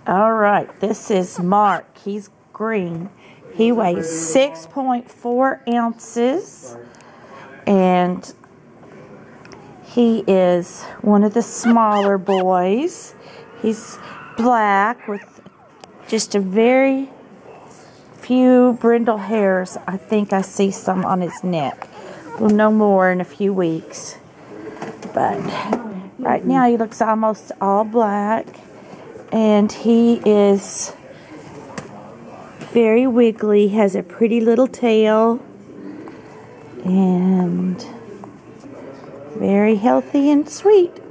All right, this is Mark. He's green. He weighs 6.4 ounces, and he is one of the smaller boys. He's black with just a very few brindle hairs. I think I see some on his neck. We'll know more in a few weeks. But right now he looks almost all black. And he is very wiggly, has a pretty little tail, and very healthy and sweet.